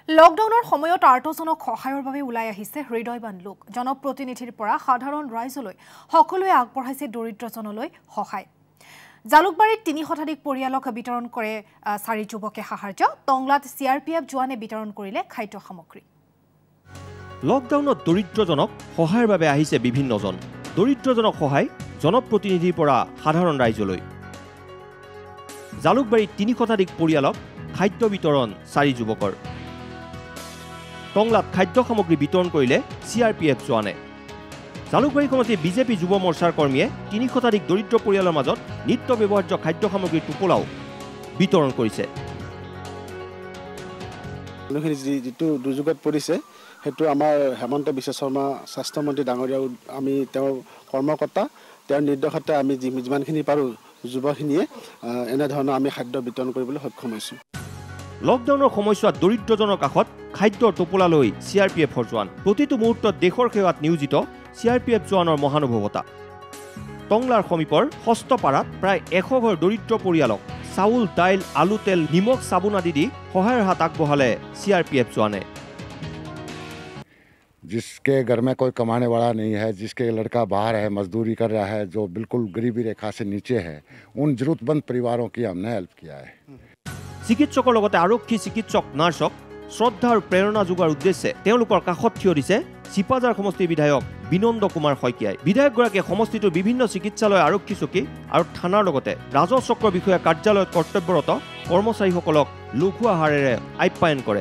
লকডাউনৰ সময়ত আৰ্তজনক সহায়ৰ বাবে ওলাই আহিছে হৃদয়বান লোক জনপ্ৰতিনিধিৰ পৰা সাধাৰণ ৰাইজলৈ সকলোৱে আগবঢ়াইছে দৰিদ্ৰজনলৈ সহায় জালুকবাৰীত ৩ শতাধিক পৰিয়ালক বিতৰণ কৰে 4 যুৱকে সাহায্য টংলাত CRPF জোৱানে বিতৰণ কৰিলে খাদ্য সামগ্ৰী লকডাউনত দৰিদ্ৰজনক সহায়ৰ বাবে আহিছে বিভিন্নজন দৰিদ্ৰজনক সহায় জনপ্ৰতিনিধিৰ পৰা সাধাৰণ ৰাইজলৈ জালুকবাৰীত ৩ শতাধিক পৰিয়ালক খাদ্য বিতৰণ 4 যুৱকৰ টংলাত খাদ্য সামগ্ৰী বিতৰণ কৰিলে CRPF জোৱানে জালুকবাৰী সমষ্টিৰ বিজেপি যুৱ মৰ্চাৰ কৰ্মীয়ে ৩ শতাধিক দৰিদ্ৰ পৰিয়ালৰ মাজত নিত্য ব্যৱহাৰ্য খাদ্য সামগ্ৰীৰ টোপোলাও বিতৰণ কৰিছে যিটো দুৰ্যোগত পৰিছে সেইটো আমাৰ হেমন্ত বিশ্ব শৰ্মা স্বাস্থ্য মন্ত্ৰী ডাঙৰীয়া আমি তেওঁৰ কৰ্মকৰ্তা তেওঁৰ নিৰ্দেশতে আমি যিমানখিনি পাৰোঁ যুৱখিনিয়ে এনেধৰণৰ আমি খাদ্য বিতৰণ কৰিবলৈ সক্ষম হৈছোঁ লকডাউনৰ সময়ছোৱাত দৰিদ্ৰজনৰ কাষত খাদ্যৰ টোপোলা লৈ CRPFৰ জোৱান প্ৰতিটো মুহূৰ্তত দেশৰ সেৱাত নিয়োজিত CRPF জোৱানৰ মহানুভৱতা টংলাৰ সমীপৰ হস্তপাৰাত প্ৰায় 100 ঘৰ দৰিদ্ৰ পৰিয়ালক চাউল দাইল আলু তেল নিমখ চাবোন আদি দি সহায়ৰ হাত আগবঢ়ালে CRPF জোৱানে जिसके घर में कोई कमाने वाला नहीं है जिसके लड़का बाहर है मजदूरी कर रहा है जो बिल्कुल गरीबी रेखा से नीचे है उन जरूरतमंद परिवारों की हमने हेल्प किया है চিকিৎসকৰ লগতে আৰক্ষী চিকিৎসক নাৰ্ছক শ্ৰদ্ধা আৰু প্ৰেৰণা যোগাৰ উদ্দেশ্যে তেওঁলোকৰ কাষত থিয় দিছে চিপাজাৰ সমষ্টিৰ বিধায়ক বিনন্দ কুমাৰ শইকীয়াই বিধায়কগৰাকীয়ে সমষ্টিটোৰ বিভিন্ন চিকিৎসালয় আৰক্ষী চকী আৰু থানাৰ লগতে ৰাজহ চক্ৰ বিষয়া কাৰ্যালয়ত কৰ্তব্যৰত কৰ্মচাৰীসকলক লঘু আহাৰেৰে আপ্যায়ন কৰে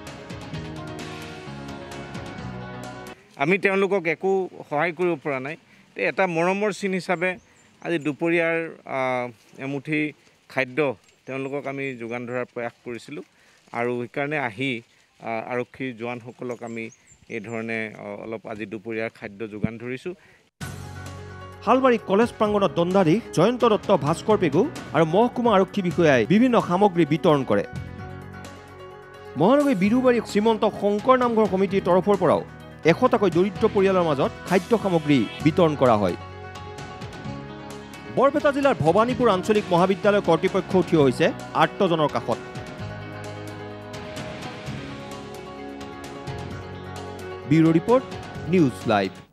আমি তেওঁলোকক একো সহায় কৰিব পৰা নাই এটা মৰমৰ চিন হিচাপে আজি দুপৰীয়াৰ এমুঠি খাদ্য তেওঁলোকক আমি যোগান ধৰাৰ প্ৰয়াস কৰিছিলোঁ আৰু সেইকাৰণে আহি আৰক্ষী জোৱানসকলক আমি এই ধৰণে অলপ আজি দুপৰীয়াৰ খাদ্য যোগান ধৰিছোঁ হালবাৰী কলেজ প্ৰাংগণত দণ্ডাধীশ জয়ন্ত দত্ত ভাস্কৰ পেগু আৰু মহকুমা আৰক্ষী বিষয়াই বিভিন্ন সামগ্ৰী বিতৰণ কৰে মহানগৰী বিৰুবাৰী শ্ৰীমন্ত শংকৰ নামঘৰ সমিতিৰ তৰফৰ পৰাও 100টাকৈ দৰিদ্ৰ পৰিয়ালৰ মাজত খাদ্য সামগ্ৰী বিতৰণ কৰা হয় বৰপেটা জিলাৰ ভৱানীপুৰ আঞ্চলিক মহাবিদ্যালয় কৰ্তৃপক্ষ থিয় হৈছে আৰ্তজনৰ কাষত ব্যুৰো ৰিপৰ্ট নিউজ লাইভ